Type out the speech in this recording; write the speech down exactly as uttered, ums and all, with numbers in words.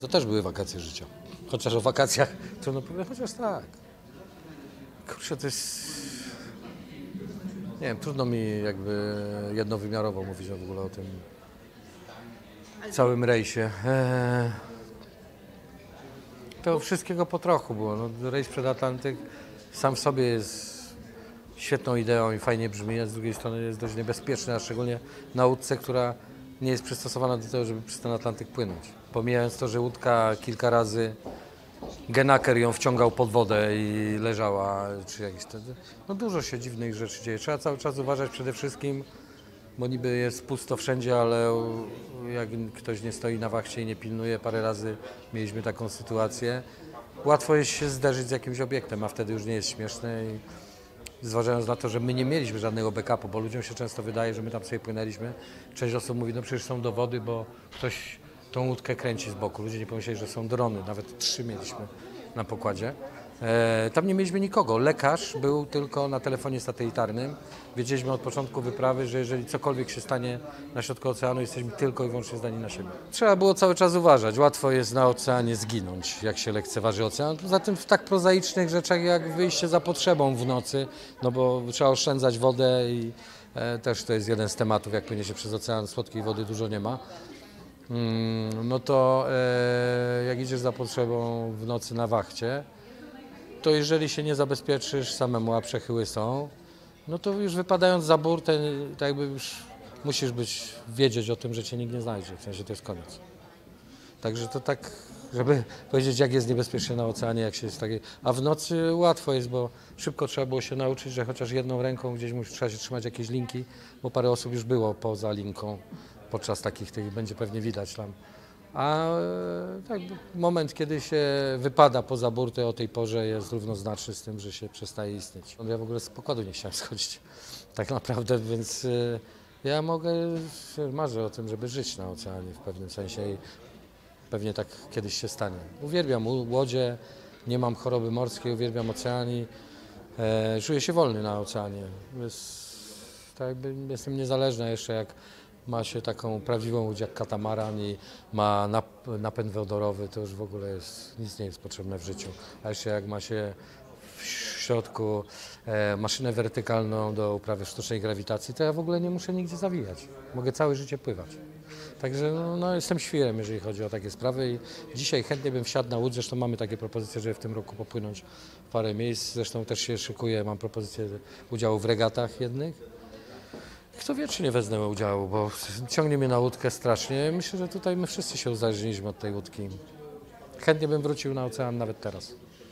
To też były wakacje życia. Chociaż o wakacjach trudno powiedzieć, chociaż tak. Kurczę, to jest... Nie wiem, trudno mi jakby jednowymiarowo mówić w ogóle o tym całym rejsie. Eee... To wszystkiego po trochu było. No, rejs przed Atlantyk sam w sobie jest świetną ideą i fajnie brzmi, a z drugiej strony jest dość niebezpieczny, a szczególnie na łódce, która nie jest przystosowana do tego, żeby przez ten Atlantyk płynąć. Pomijając to, że łódka kilka razy Genaker ją wciągał pod wodę i leżała, czy jakieś wtedy. No dużo się dziwnych rzeczy dzieje. Trzeba cały czas uważać przede wszystkim, bo niby jest pusto wszędzie, ale jak ktoś nie stoi na wachcie i nie pilnuje, parę razy mieliśmy taką sytuację. Łatwo jest się zderzyć z jakimś obiektem, a wtedy już nie jest śmieszne. I zważając na to, że my nie mieliśmy żadnego backupu, bo ludziom się często wydaje, że my tam sobie płynęliśmy. Część osób mówi, no przecież są dowody, bo ktoś tą łódkę kręci z boku. Ludzie nie pomyśleli, że są drony, nawet trzy mieliśmy na pokładzie. E, tam nie mieliśmy nikogo. Lekarz był tylko na telefonie satelitarnym. Wiedzieliśmy od początku wyprawy, że jeżeli cokolwiek się stanie na środku oceanu, jesteśmy tylko i wyłącznie zdani na siebie. Trzeba było cały czas uważać. Łatwo jest na oceanie zginąć, jak się lekceważy ocean. Poza tym w tak prozaicznych rzeczach jak wyjście za potrzebą w nocy, no bo trzeba oszczędzać wodę i e, też to jest jeden z tematów, jak płynie się przez ocean, słodkiej wody dużo nie ma. Mm, no to e, jak idziesz za potrzebą w nocy na wachcie, to jeżeli się nie zabezpieczysz samemu, a przechyły są, no to już wypadając za burtę, tak jakby już musisz być, wiedzieć o tym, że cię nikt nie znajdzie, w sensie to jest koniec. Także to tak, żeby powiedzieć, jak jest niebezpiecznie na oceanie, jak się jest takie, a w nocy łatwo jest, bo szybko trzeba było się nauczyć, że chociaż jedną ręką gdzieś musi, trzeba się trzymać jakieś linki, bo parę osób już było poza linką podczas takich, tych będzie pewnie widać tam. A tak, moment, kiedy się wypada poza burtę o tej porze jest równoznaczny z tym, że się przestaje istnieć. Ja w ogóle z pokładu nie chciałem schodzić, tak naprawdę, więc ja mogę, marzę o tym, żeby żyć na oceanie w pewnym sensie i pewnie tak kiedyś się stanie. Uwielbiam łodzie, nie mam choroby morskiej, uwielbiam ocean i e, czuję się wolny na oceanie. Jest, tak jakby jestem niezależny jeszcze, jak ma się taką prawdziwą łódź jak katamaran i ma nap napęd wodorowy, to już w ogóle jest, nic nie jest potrzebne w życiu. A jeszcze jak ma się w środku e, maszynę wertykalną do uprawy sztucznej grawitacji, to ja w ogóle nie muszę nigdzie zawijać. Mogę całe życie pływać. Także no, no, jestem świrem, jeżeli chodzi o takie sprawy i dzisiaj chętnie bym wsiadł na łódź, zresztą mamy takie propozycje, żeby w tym roku popłynąć w parę miejsc, zresztą też się szykuję, mam propozycję udziału w regatach jednych. Kto wie, czy nie wezmę udziału, bo ciągnie mnie na łódkę strasznie. Myślę, że tutaj my wszyscy się uzależniliśmy od tej łódki. Chętnie bym wrócił na ocean nawet teraz.